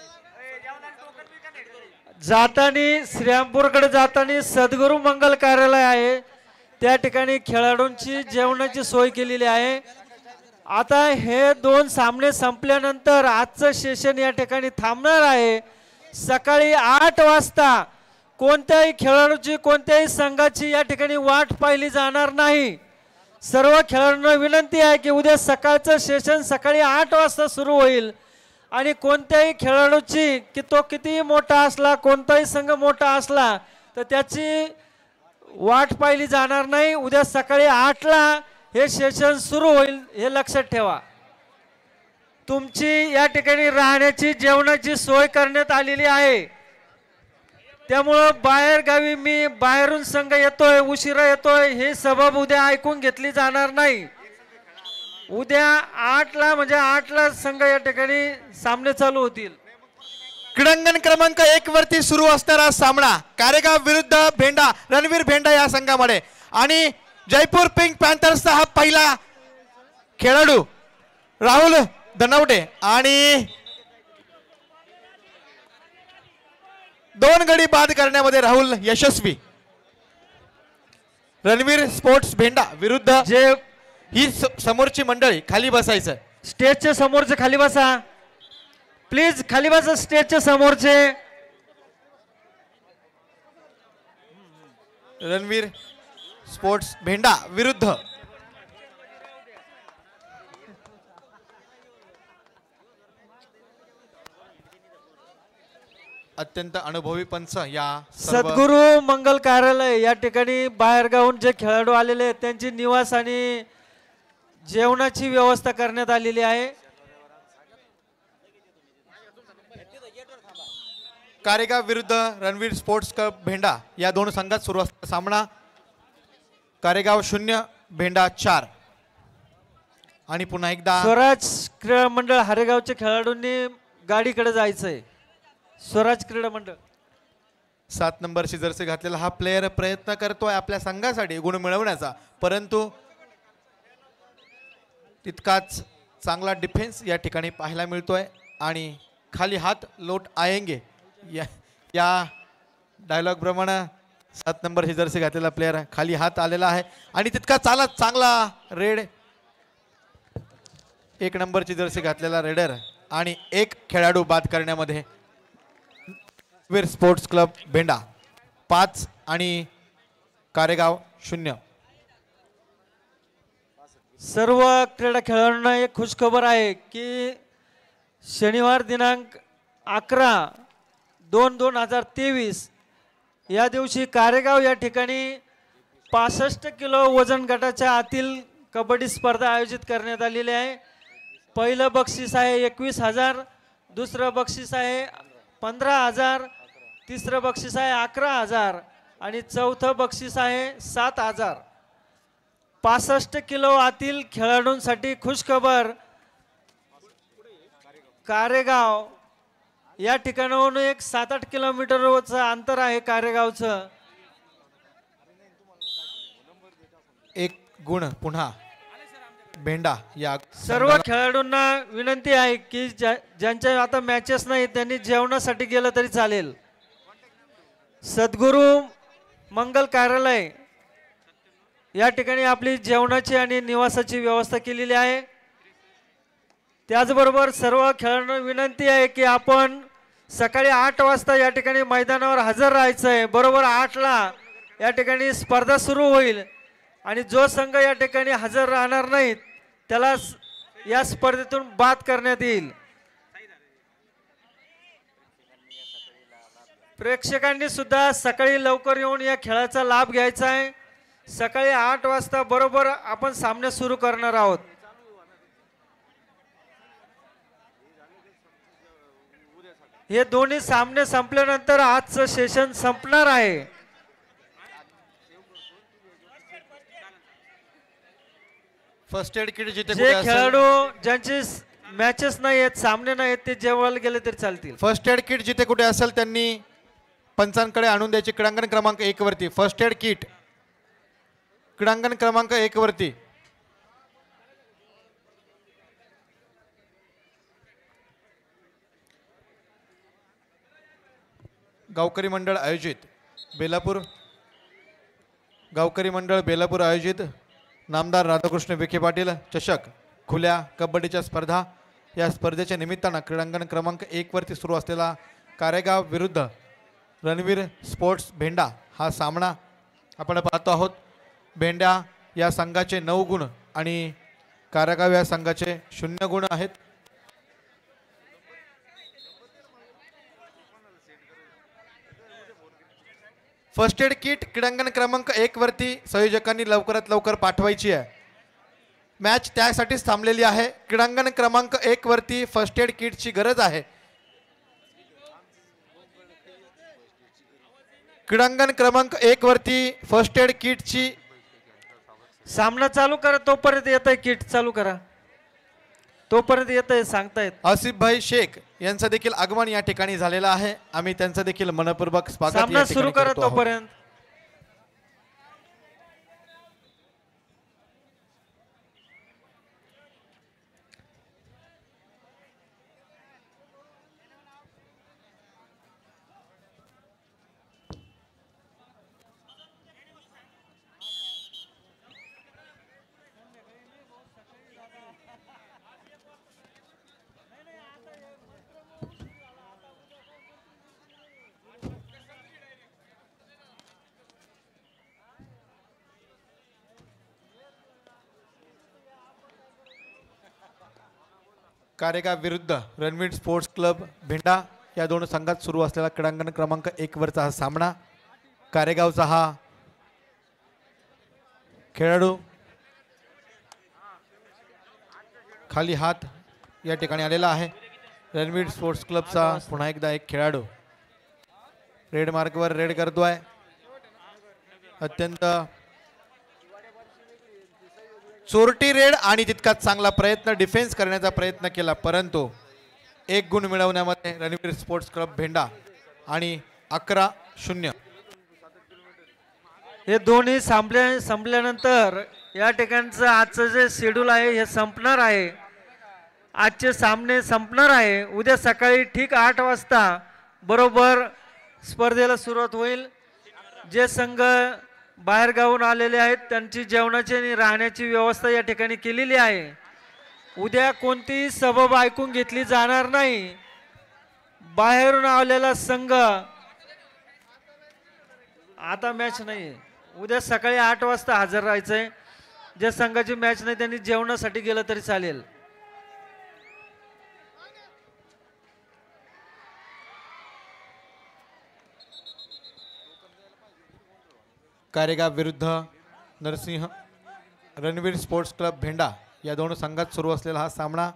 जातानी श्रीरामपूरकडे जातानी सद्गुरू मंगल कार्यालय आहे. त्या ठिकाणी खेळाडूंची जेवणाची सोय केलेली आहे. आता हे 2 सामने संपल्यानंतर आजचं सेशन या ठिकाणी थांबणार आहे. सकाळी 8 वाजता कोणत्याही खेळाडूची कोणत्याही संघाची या ठिकाणी वाट पाहिली जाणार नाही. सर्व खेळाडूंना विनंती आहे की उद्या सकाळचं सेशन सकाळी 8 वाजता सुरू होईल आणि कोणत्याही खेळाडूची की तो कितीही मोठा असला कोणताही संघ मोठा असला तर त्याची वाट पाहिली जाणार नाही. उद्या सकाळी 8ला हे सेशन सुरू होईल हे लक्षात ठेवा. तुमची या ठिकाणी राहण्याची जेवणाची सोय करण्यात आलेली आहे. त्यामुळं बाहेर गावी मी बाहेरून संघ येतोय उशिरा येतोय हे सबब उद्या ऐकून घेतली जाणार नाही. उद्या 8ला म्हणजे 8ला संघ या ठिकाणी सामने चालू होतील. क्रीडांगण क्रमांक 1 वरती सुरू असणारा सामना कारेगाव विरुद्ध भेंडा, रणवीर भेंडा या संघामध्ये आणि जयपूर पिंक पॅन्थर्सचा हा पहिला खेळाडू राहुल धनवडे आणि 2 गडी बाद करण्यामध्ये राहुल यशस्वी. रणवीर स्पोर्ट्स भेंडा विरुद्ध जे ही समोरची मंडळी खाली बसायचं. स्टेजच्या समोरचे खाली बसा प्लीज, खाली बसा स्टेजच्या समोरचे. रणवीर स्पोर्ट्स भेंडा विरुद्ध अत्यंत अनुभवी पंच या सर्व सद्गुरू मंगल कार्यालय या ठिकाणी बाहेर गावून जे खेळाडू आलेले आहेत त्यांची निवास आणि जेवणाची व्यवस्था करण्यात आलेली आहे. कारेगाव विरुद्ध रणवीर स्पोर्ट्स क्लब भेंडा या 2 संघात सुरू असलेला सामना. कारेगाव 0 भेंडा 4. आणि पुन्हा एकदा स्वराज क्रीडा मंडळ हरेगावच्या खेळाडूंनी गाडीकडे जायचंय. स्वराज क्रीडा मंडळ 7 नंबरची जर्सी घातलेला हा प्लेयर प्रयत्न करतोय आपल्या संघासाठी गुण मिळवण्याचा, परंतु तितकाच चांगला डिफेन्स या ठिकाणी पाहायला मिळतोय. आणि खाली हात लोट आएंगे या डायलॉग प्रमाणे 7 नंबरची जर्सी घातलेला प्लेयर खाली हात आलेला आहे आणि तितका चांगला रेड 1 नंबरची जर्सी घातलेला रेडर आणि 1 खेळाडू बाद करण्यामध्ये वीर स्पोर्ट्स क्लब भेंडा 5 आणि कारेगाव 0. सर्व क्रीडा खेळाडूंना एक खुशखबर आहे की शनिवार दिनांक 11/2/2023 या दिवशी कारेगाव या ठिकाणी 65 किलो वजन गटाच्या आतील कबड्डी स्पर्धा आयोजित करण्यात आलेली आहे. पहिलं बक्षीस आहे 21,000, दुसरं बक्षीस आहे 15,000, तिसरं बक्षीस आहे 11,000 आणि चौथं बक्षीस आहे 7,000. 65 किलो आतील खेळाडूंसाठी खुशखबर. कारेगाव या ठिकाणाहून एक 7-8 किलोमीटरचं अंतर आहे कारेगावचं. एक गुण पुन्हा भेंडा या सर्व खेळाडूंना विनंती आहे की ज्यांच्या आता मॅचेस नाही त्यांनी जेवणासाठी गेलं तरी चालेल. सद्गुरू मंगल कार्यालय या ठिकाणी आपली जेवणाची आणि निवासाची व्यवस्था केलेली आहे. त्याचबरोबर सर्व खेळाडूंना विनंती आहे की आपण सकाळी 8 वाजता या ठिकाणी मैदानावर हजर राहायचं आहे. बरोबर 8ला या ठिकाणी स्पर्धा सुरू होईल आणि जो संघ या ठिकाणी हजर राहणार नाहीत त्याला या स्पर्धेतून बाद करण्यात येईल. प्रेक्षकांनी सुद्धा सकाळी लवकर येऊन या खेळाचा लाभ घ्यायचा आहे. सकाळी 8 वाजता बरोबर आपण सामने सुरू करणार आहोत. हे दोन्ही सामने संपल्यानंतर आजचं सेशन संपणार आहे. फर्स्ट एड किट जिथे जे खेळाडू ज्यांचे मॅचेस नाही आहेत सामने नाही आहेत ते जेवायला गेले तरी चालतील. फर्स्ट एड किट जिथे कुठे असेल त्यांनी पंचांकडे आणून द्यायची. क्रीडांगण क्रमांक 1 वरती फर्स्ट एड किट क्रीडांगण क्रमांक 1 वरती. गावकरी मंडळ आयोजित बेलापूर आयोजित नामदार राधाकृष्ण विखे पाटील चषक खुल्या कबड्डीच्या स्पर्धा या स्पर्धेच्या निमित्तानं क्रीडांगण क्रमांक 1 वरती सुरू असलेला कारेगाव विरुद्ध रणवीर स्पोर्ट्स भेंडा हा सामना आपण पाहतो आहोत. भेंडा या संघाचे 9 गुण आणि कारेगाव या संघाचे 0 गुण आहेत. फर्स्ट एड किट क्रीडांगण क्रमांक 1 वरती संयोजकांनी लवकरात लवकर पाठवायची आहे. मॅच त्यासाठीच थांबलेली आहे. क्रीडांगण क्रमांक 1 वरती फर्स्ट एड किटची गरज आहे. क्रीडांगण क्रमांक 1 वरती फर्स्ट एड किटची. सामना चालू करा तोपर्यंत येत आहे. किट चालू करा तोपर्यंत येत आहे सांगतायत. आसिफ भाई शेख यांचं देखील आगमन या ठिकाणी झालेलं आहे. आम्ही त्यांचं देखील मनपूर्वक स्वागत सामना सुरू करा तोपर्यंत. कारेगाव विरुद्ध रणवीर स्पोर्ट्स क्लब भेंडा या दोन संघात सुरू असलेला क्रीडांगण क्रमांक 1 वरचा हा सामना. कारेगावचा हा खेळाडू खाली हात या ठिकाणी आलेला आहे. रणवीर स्पोर्ट्स क्लबचा पुन्हा एकदा एक खेळाडू रेड मार्कवर रेड करतोय. अत्यंत चोरटी रेड आणि तितकाच चांगला प्रयत्न डिफेन्स करण्याचा प्रयत्न केला परंतु 1 गुण मिळवण्यामध्ये रणवीर स्पोर्ट्स क्लब भेंडा आणि 11-0. हे दोन्ही संपल्यानंतर या ठिकाणचं आजचं जे शेड्यूल आहे हे संपणार आहे. आजचे सामने संपणार आहे. उद्या सकाळी ठीक 8 वाजता बरोबर स्पर्धेला सुरुवात होईल. जे संघ बाहेर गावून आलेले आहेत त्यांची जेवणाची आणि राहण्याची व्यवस्था या ठिकाणी केलेली आहे. उद्या कोणतीही सबब ऐकून घेतली जाणार नाही. बाहेरून आलेला संघ आता मॅच नाही. उद्या सकाळी 8 वाजता हजर राहायचंय. ज्या संघाची मॅच नाही त्यांनी जेवणासाठी गेलं तरी चालेल. कारेगाव विरुद्ध नरसिंह रणवीर स्पोर्ट्स क्लब भेंडा या दोन संघात सुरू असलेला हा सामना.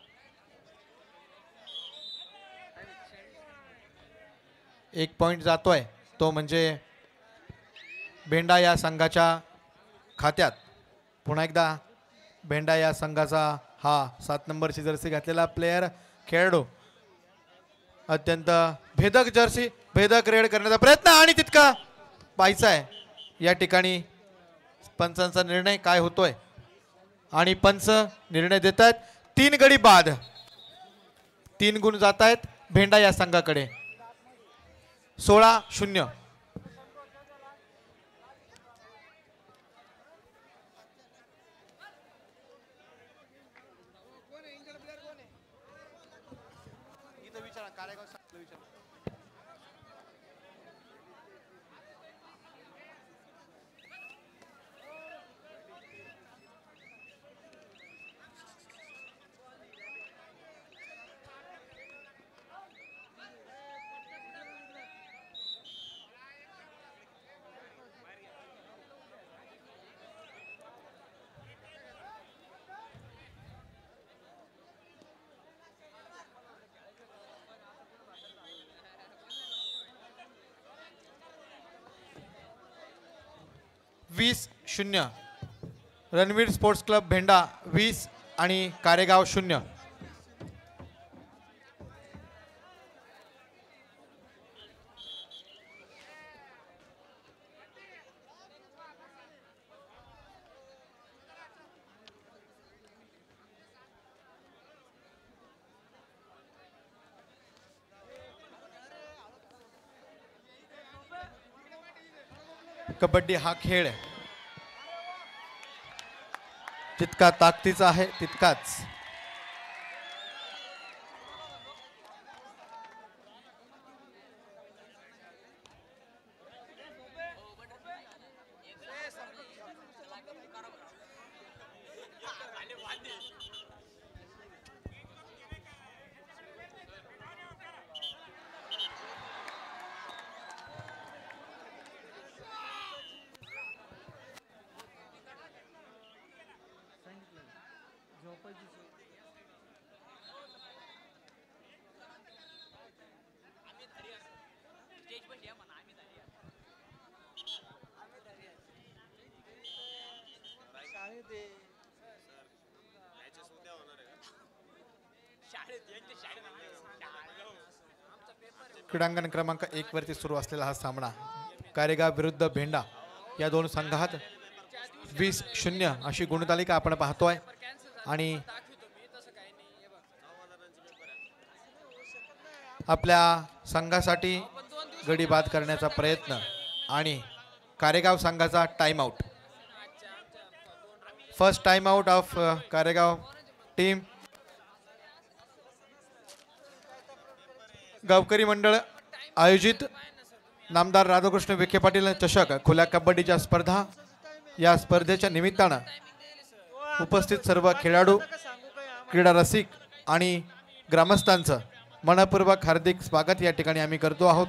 एक पॉइंट जातोय तो म्हणजे भेंडा या संघाच्या खात्यात. पुन्हा एकदा भेंडा या संघाचा हा 7 नंबरची जर्सी घातलेला प्लेयर खेळाडू अत्यंत भेदक जर्सी भेदक रेड करण्याचा प्रयत्न आणि तितका पाहायचा आहे. या ठिकाणी पंचांचा निर्णय काय होतोय आणि पंच निर्णय देत आहेत 3 गडी बाद. 3 गुण जात आहेत भेंडा या संघाकडे. 16-0. वीस 0. रणवीर स्पोर्ट्स क्लब भेंडा 20 आणि कारेगाव 0. कबड्डी हा खेळ जितका ताकदीचा आहे तितकाच क्रीडांगण क्रमांक 1 वरती सुरू असलेला हा सामना कारेगाव विरुद्ध भेंडा या दोन संघात 20-0 अशी गुणतालिका आपण पाहतोय आणि आपल्या संघासाठी गडी बाद करण्याचा प्रयत्न आणि कारेगाव संघाचा time out. First time out of Karegaon team. गावकरी मंडळ आयोजित नामदार राधाकृष्ण विखे पाटील चषक खुल्या कबड्डीच्या स्पर्धा या स्पर्धेच्या निमित्तानं उपस्थित सर्व खेळाडू क्रीडा रसिक आणि ग्रामस्थांचं मनपूर्वक हार्दिक स्वागत या ठिकाणी आम्ही करतो आहोत.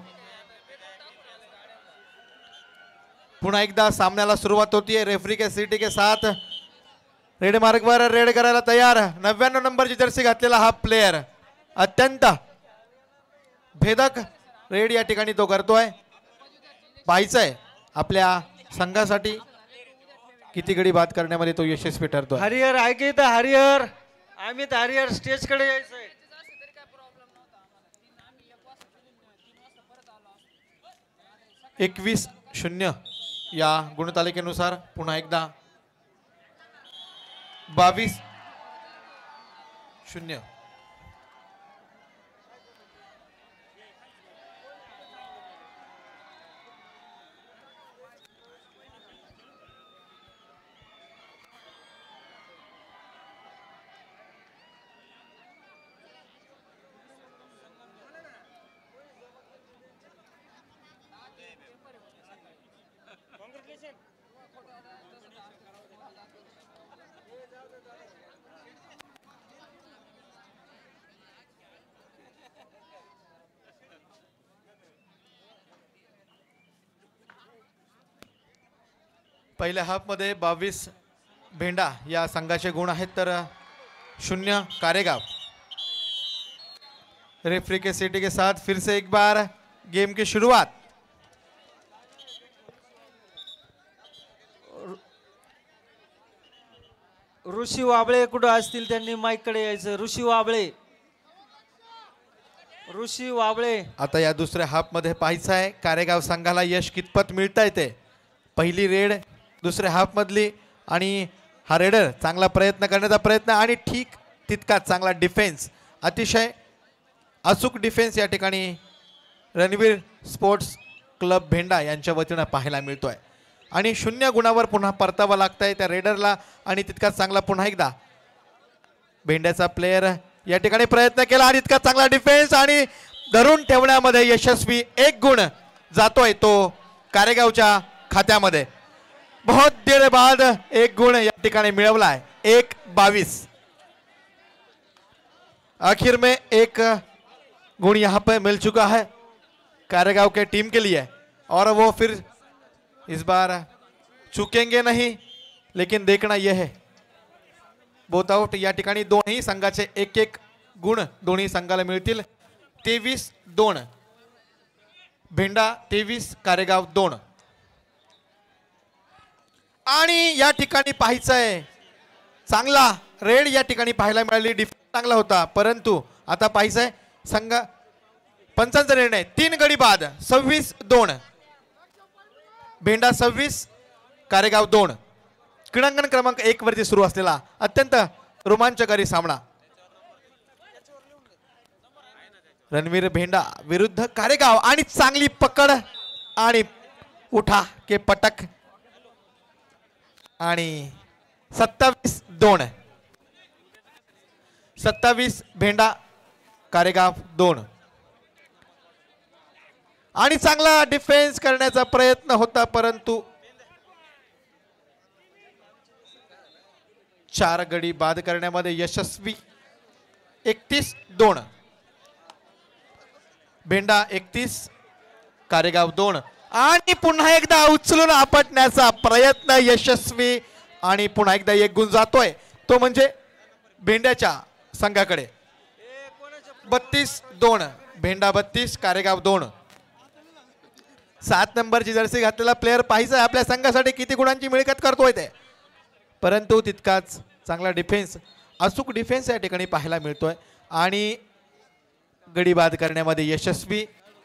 पुन्हा एकदा सामन्याला सुरुवात होतीये. रेफरी के सीटी के साथ रेड मार्कवर रेड करायला तयार 99 नंबरची जर्सी घातलेला हा प्लेयर अत्यंत भेदक रेड या ठिकाणी तो करतोय. पाहायचंय आपल्या संघासाठी किती गडी बाद करण्यामध्ये तो यशस्वी ठरतोय. हरिहर ऐकी तर हरिहर अमित हरिहर स्टेज कडे यायचंय. 21-0 या गुणतालिकेनुसार पुन्हा एकदा 22-0. पहिल्या हाफमध्ये 22 भेंडा या संघाचे गुण आहेत तर 0 कारेगाव. रेफरी के सीटी के साथ फिर से एक बार गेम की शुरुआत. ऋषी वाबळे कुठं असतील त्यांनी माईक कडे यायचं. ऋषी वाबळे ऋषी वाबळे. आता या दुसऱ्या हाफ मध्ये पाहायचं आहे कारेगाव संघाला यश कितपत मिळत आहे ते. पहिली रेड दुसऱ्या हाफमधली आणि हा रेडर चांगला प्रयत्न करण्याचा प्रयत्न आणि ठीक तितकाच चांगला डिफेन्स, अतिशय अचूक डिफेन्स या ठिकाणी रणवीर स्पोर्ट्स क्लब भेंडा यांच्या वतीनं पाहायला मिळतोय आणि 0 गुणावर पुन्हा परतावं लागतंय त्या रेडरला आणि तितकाच चांगला पुन्हा एकदा भेंड्याचा प्लेयर या ठिकाणी प्रयत्न केला आणि इतका चांगला डिफेन्स आणि धरून ठेवण्यामध्ये यशस्वी 1 गुण जातोय तो कारेगावच्या खात्यामध्ये. बहुत देर बाद 1 गुण या ठिकाणी मिळवलाय. 1-22. आखिर में 1 गुण यहाँ पे मिल चुका है कारेगांव के टीम के लिए और वो फिर इस बार चुकेंगे नहीं, लेकिन देखना यह है बोथ आउट या ठिकाणी दोन्ही संघाचे 1-1 गुण दोन्ही संघाला मिळतील. 23-2 भेंडा 23 कारेगाव 2. आणि या ठिकाणी पाहायचंय चांगला रेड या ठिकाणी पाहायला मिळाली. डिफेन्स चांगला होता परंतु आता पाहायचंय संघ पंचांचा निर्णय 3 गडी बाद. 26-2 भेंडा 26 कारेगाव 2. क्रीडांगण क्रमांक 1 वरती सुरू असलेला अत्यंत रोमांचकारी सामना रणवीर भेंडा विरुद्ध कारेगाव आणि चांगली पकड आणि उठा के पटक आणि 27-2. 27 भेंडा कारेगाव 2 आणि चांगला डिफेन्स करण्याचा प्रयत्न होता परंतु 4 गडी बाद करण्यामध्ये यशस्वी. 31-2 भेंडा 31 कारेगाव 2 आणि पुन्हा एकदा उचलून आपटण्याचा प्रयत्न यशस्वी आणि पुन्हा एकदा 1 गुण जातोय तो म्हणजे भेंड्याच्या संघाकडे. 32-2 भेंडा 32 कारेगाव 2. 7 नंबरची जर्सी घातलेला प्लेयर पाहिजे आपल्या संघासाठी किती गुणांची मिळकत करतोय ते, परंतु तितकाच चांगला डिफेन्स, अचूक डिफेन्स या ठिकाणी पाहायला मिळतोय आणि गडी बाद करण्यामध्ये यशस्वी.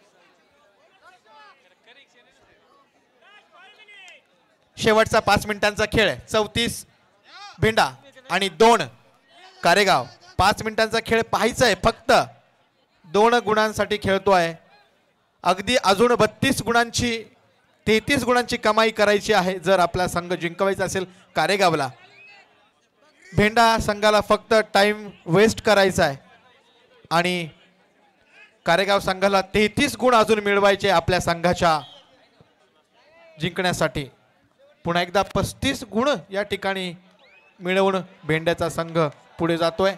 शेवटचा 5 मिनिटांचा खेळ. 34 भेंडा आणि 2 कारेगाव. 5 मिनिटांचा खेळ पाहायचाय. फक्त 2 गुणांसाठी खेळतोय. अगदी अजून 32 गुणांची 33 गुणांची कमाई करायची आहे जर आपला संघ जिंकवायचा असेल कारेगावला. भेंडा संघाला फक्त टाइम वेस्ट करायचा आहे आणि कारेगाव संघाला 33 गुण अजून मिळवायचे आपल्या संघाच्या जिंकण्यासाठी. पुन्हा एकदा 35 गुण या ठिकाणी मिळवून भेंड्याचा संघ पुढे जातोय.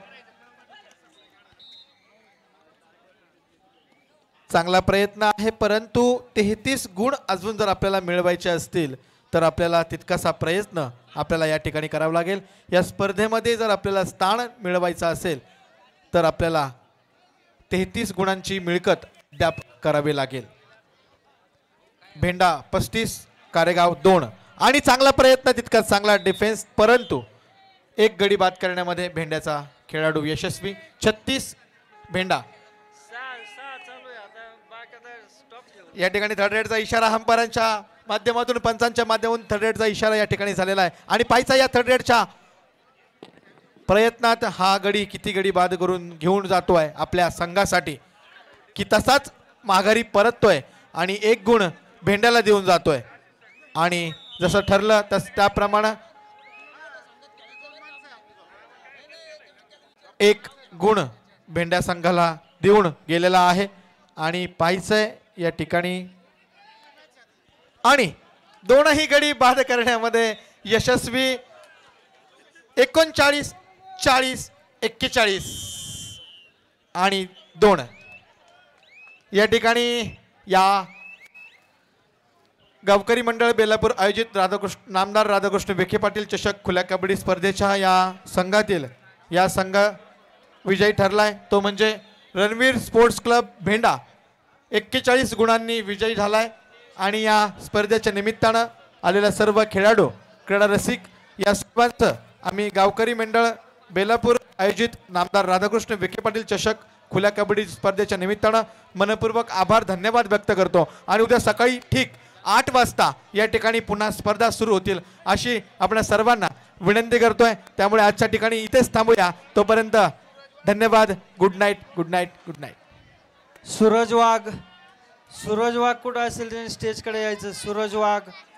चांगला प्रयत्न आहे परंतु 33 गुण अजून जर आपल्याला मिळवायचे असतील तर आपल्याला तितकासा प्रयत्न आपल्याला या ठिकाणी करावा लागेल. या स्पर्धेमध्ये जर आपल्याला स्थान मिळवायचं असेल तर आपल्याला 33 गुणांची मिळकत अद्याप करावी लागेल. भेंडा 35 कारेगाव 2 आणि चांगला प्रयत्न तितकाच चांगला डिफेन्स परंतु 1 गडी बाद करण्यामध्ये भेंड्याचा खेळाडू यशस्वी. 36 भेंडा. या ठिकाणी थर्ड रेडचा इशारा अंपायरांच्या माध्यमातून पंचांच्या माध्यमातून थर्ड रेडचा इशारा या ठिकाणी झालेला आहे आणि पाहायचा या थर्ड रेडच्या प्रयत्नात हा गडी किती गडी बाद करून घेऊन जातोय आपल्या संघासाठी की तसाच माघारी परततोय आणि 1 गुण भेंड्याला देऊन जातोय आणि जसं ठरलं तस त्याप्रमाणे 1 गुण भेंड्या संघाला देऊन गेलेला आहे आणि पाहायचंय या ठिकाणी आणि 2ही गडी बाद करण्यामध्ये यशस्वी. 39-40-41 आणि 2 या ठिकाणी या गावकरी मंडळ बेलापूर आयोजित नामदार राधाकृष्ण विखे पाटील चषक खुल्या कबड्डी स्पर्धेच्या या संघातील या संघ विजयी ठरलाय तो म्हणजे रणवीर स्पोर्ट्स क्लब भेंडा. 41 गुणांनी विजयी झालाय आणि या स्पर्धेच्या निमित्तानं आलेल्या सर्व खेळाडू क्रीडा रसिक या सर्वांचं आम्ही गावकरी मंडळ बेलापूर आयोजित नामदार राधाकृष्ण विखे पाटील चषक खुल्या कबड्डी स्पर्धेच्या निमित्तानं मनपूर्वक आभार धन्यवाद व्यक्त करतो आणि उद्या सकाळी ठीक 8 वाजता या ठिकाणी पुन्हा स्पर्धा सुरू होतील अशी आपल्या सर्वांना विनंती करतोय. त्यामुळे आजच्या ठिकाणी इथेच थांबूया. तोपर्यंत धन्यवाद. Good night, good night, good night. Suraj Wagh कुठं असेल त्यांनी स्टेजकडे यायचं. सूरज वाघ.